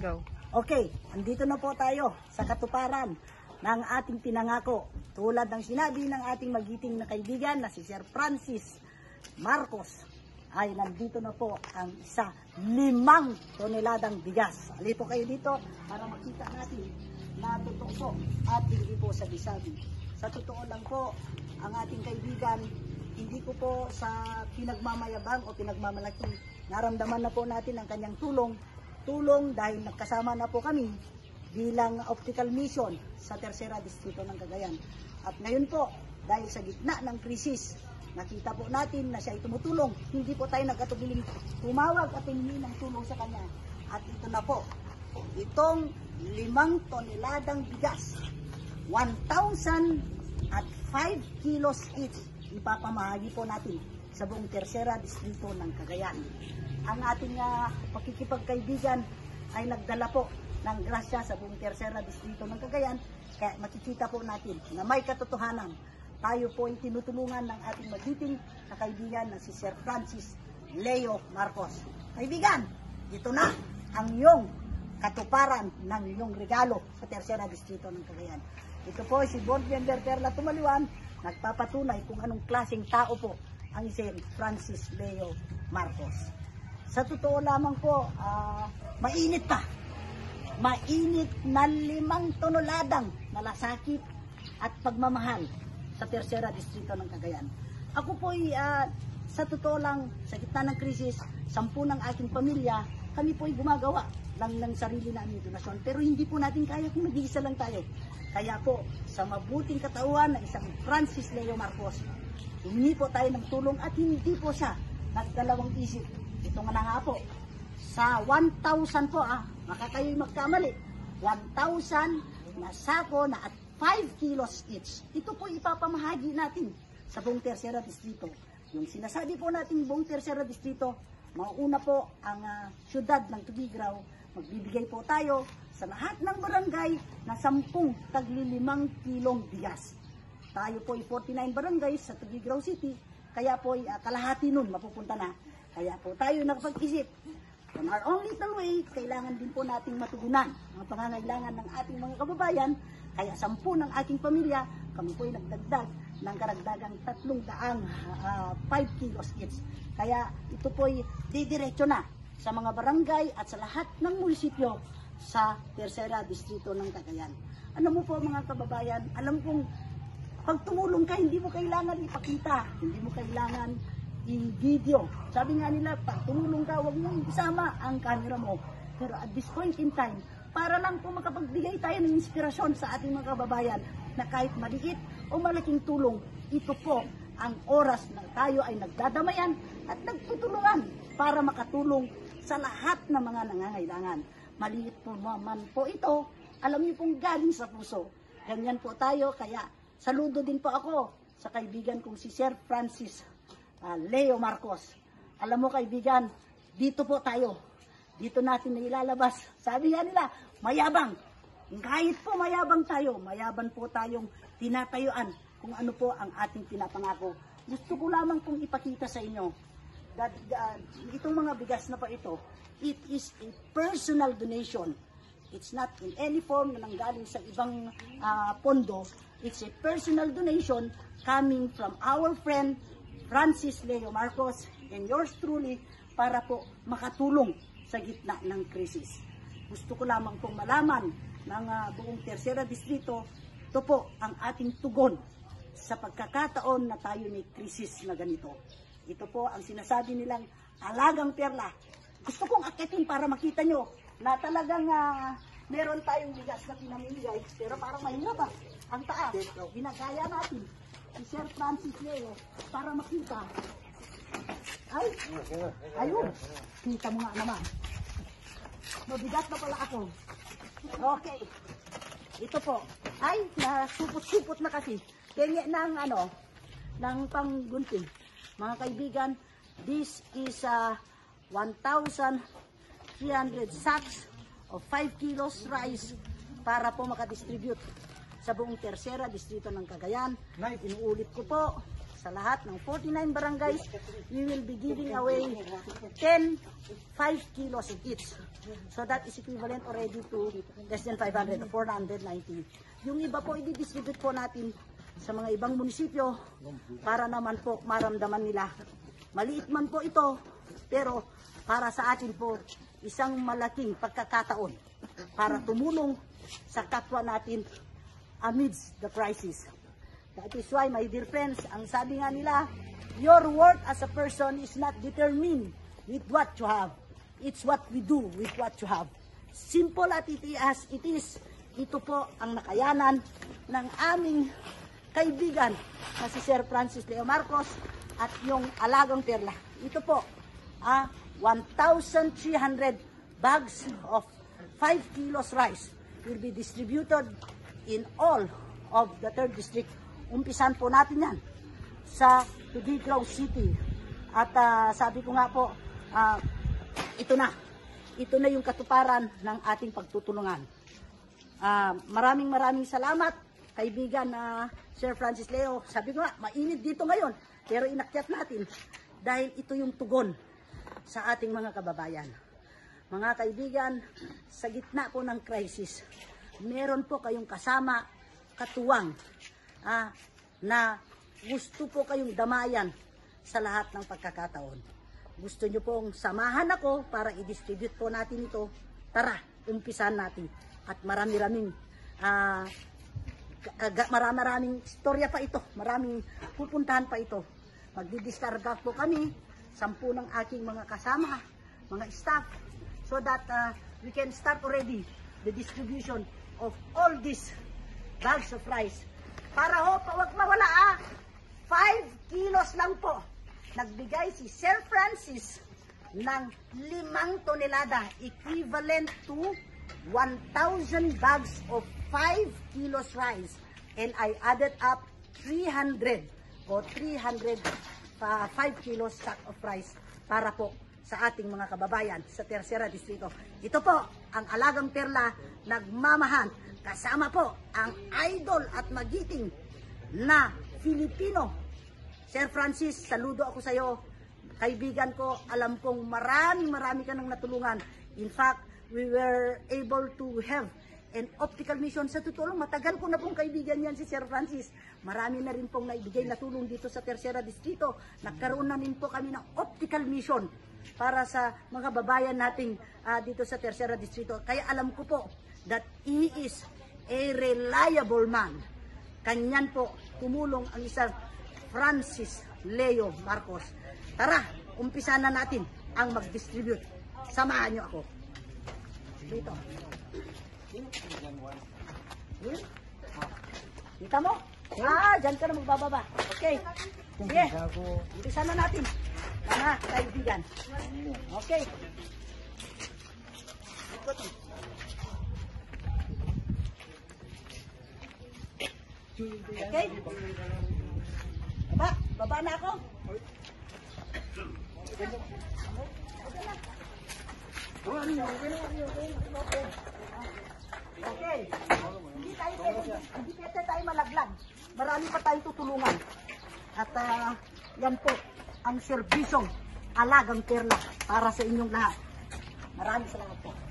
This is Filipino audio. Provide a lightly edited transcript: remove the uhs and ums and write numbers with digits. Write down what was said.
Go. Okay, andito na po tayo sa katuparan ng ating pinangako. Tulad ng sinabi ng ating magiting na kaibigan na si Sir Francis Marcos, ay nandito na po ang 5 toneladang bigas. Halito kayo dito para makita natin na totoo po at hindi po sabi-sabi. Sa totoo lang po, ang ating kaibigan, hindi ko po sa pinagmamayabang o pinagmamalaki. Naramdaman na po natin ang kanyang tulong dahil nagkasama na po kami bilang optical mission sa Tercera Distrito ng Cagayan. At ngayon po, dahil sa gitna ng krisis, nakita po natin na siya ay tumutulong. Hindi po tayo nagkatubiling tumawag at hiningi ng tulong sa kanya. At ito na po, itong 5 toneladang bigas, 1,005 kilos each, ipapamahagi po natin sa buong Tercera Distrito ng Cagayan. Ang ating pakikipagkaibigan ay nagdala po ng grasya sa buong Tercera Distrito ng Cagayan, kaya makikita po natin na may katotohanan. Tayo po ay tinutulungan ng ating magiting na kaibigan na si Sir Francis Leo Marcos. Kaibigan, ito na ang iyong katuparan ng iyong regalo sa Tercera Distrito ng Cagayan. Ito po si Board Member Perla Tumaliwan, nagpapatunay kung anong klaseng tao po ang Sir Francis Leo Marcos. Sa totoo lamang po, mainit pa. Mainit na 5 toneladang malasakit at pagmamahal sa Tercera Distrito ng Cagayan. Ako po ay, sa totoo lang, sa gitna ng krisis, 10 ng aking pamilya, kami po ay gumagawa lang ng sarili namin donasyon. Pero hindi po natin kaya kung nag-iisa lang tayo. Kaya po, sa mabuting katauhan ng isang Francis Leo Marcos, humingi po tayo ng tulong at hindi po siya nagdalawang isip. Ito nga na nga po, sa 1,000 po, baka kayo'y magkamali, 1,000 na sako na at 5 kilos each. Ito po ipapamahagi natin sa buong Tercera Distrito. Yung sinasabi po natin buong Tercera Distrito, mauuna po ang syudad ng Tugigraw. Magbibigay po tayo sa lahat ng barangay na 10 tagli 5 kilong bigas. Tayo po ay 49 barangays sa Tugigraw City, kaya po ay kalahati nun mapupunta na. Kaya po tayo nakapag-isip, on our own little way, kailangan din po nating matugunan ang pangangailangan ng ating mga kababayan. Kaya 10 ng aking pamilya, kami po ay nagdagdag ng karagdagang 5 kilos each. Kaya ito po ay didiretso na sa mga barangay at sa lahat ng munisipyo sa Tercera Distrito ng Cagayan. Alam mo po mga kababayan, alam kong pag tumulong ka, hindi mo kailangan ipakita, hindi mo kailangan i-video. Sabi nga nila, pag tumulong ka, huwag mong isama ang camera mo. Pero at this point in time, para lang po makapagbigay tayo ng inspirasyon sa ating mga kababayan na kahit maliit o malaking tulong, ito po ang oras na tayo ay nagdadamayan at nagtutulungan para makatulong sa lahat ng mga nangangailangan. Maliit po man po ito, alam niyo pong galing sa puso. Ganyan po tayo, kaya saludo din po ako sa kaibigan kong si Sir Francis Leo Marcos. Alam mo kaibigan, dito po tayo. Dito natin na ilalabas. Sabi nga nila, mayabang. Kahit po mayabang tayo, mayabang po tayong tinatayuan kung ano po ang ating pinapangako. Gusto ko lamang pong ipakita sa inyo that itong mga bigas na pa ito, it is a personal donation. It's not in any form na nanggaling sa ibang pondo. It's a personal donation coming from our friend Francis Leo Marcos and yours truly para po makatulong sa gitna ng krisis. Gusto ko lamang pong malaman ng buong Tercera Distrito, ito po ang ating tugon sa pagkakataon na tayo may krisis na ganito. Ito po ang sinasabi nilang alagang perla. Gusto kong akitin para makita nyo na talagang meron tayong bigas na pinamimigay, pero parang mahirap ang taas. Ginagaya natin si Sir Francis Leo para makita. Ay, ayun, kita mo nga naman. Mabigat na pala ako. Okay, ito po. Ay, nasupot-supot na kasi. Kaya ng panggunting. Mga kaibigan, this is 1,300 sacks of 5 kilos rice para po makadistribute sa buong Tercera Distrito ng Cagayan. Inuulit ko po, sa lahat ng 49 barangays, we will be giving away 10 5 kilos each. So that is equivalent already to less than 500, 490. Yung iba po, i-distribute po natin sa mga ibang munisipyo para naman po maramdaman nila. Maliit man po ito, pero para sa atin po, isang malaking pagkakataon para tumulong sa kapwa natin amidst the crisis. That is why, my dear friends, ang sabi nga nila, your worth as a person is not determined with what you have. It's what we do with what you have. Simple as it is, ito po ang nakayanan ng aming kaibigan na si Sir Francis Leo Marcos at yung Alagang Perla. Ito po, 1,300 bags of 5 kilos rice will be distributed in all of the 3rd district. Umpisan po natin yan sa Tuguegarao City. At sabi ko nga po, ito na yung katuparan ng ating pagtutulungan. Maraming salamat, kaibigan na Sir Francis Leo. Sabi ko nga, mainit dito ngayon, pero inakyat natin dahil ito yung tugon sa ating mga kababayan. Mga kaibigan, sa gitna po ng crisis, meron po kayong kasama, katuwang, na gusto po kayong damayan sa lahat ng pagkakataon. Gusto nyo pong samahan ako para i-distribute po natin ito. Tara, umpisan natin. At maraming istorya pa ito. Maraming pupuntahan pa ito. Magdidiskarga po kami, 10 ng aking mga kasama, mga staff, so that we can start already the distribution of all these bags of rice. Para ho, wag mawala 5 kilos lang po. Nagbigay si Sir Francis ng 5 tonelada, equivalent to 1,000 bags of 5 kilos rice. And I added up 300 o 305 kilos sack of rice para po sa ating mga kababayan sa Tercera Distrito. Ito po ang Alagang Perla, nagmamahal. Kasama po ang idol at magiting na Filipino. Sir Francis, saludo ako sa iyo. Kaibigan ko, alam kong marami ka nang natulungan. In fact, we were able to have an optical mission. Sa totoo lang, matagal ko na pong kaibigan yan si Sir Francis. Marami na rin pong naibigay na tulong dito sa Tercera Distrito. Nagkaroon na rin po kami ng optical mission para sa mga babayan nating dito sa Tercera Distrito. Kaya alam ko po that he is a reliable man. Kanyan po tumulong ang isang Francis Leo Marcos. Tara, umpisa na natin ang mag-distribute. Samahan niyo ako. Dito. Kita mo? Dyan ka na magbababa. Okay. Sige. Umpisa na natin. Mga kaibigan. Okay. Okay? Baba na ako. Okay. Hindi tayo malaglag. Marami pa tayong tutulungan. At yan po ang serbisyong Alagang Perla para sa inyong lahat. Maraming salamat po.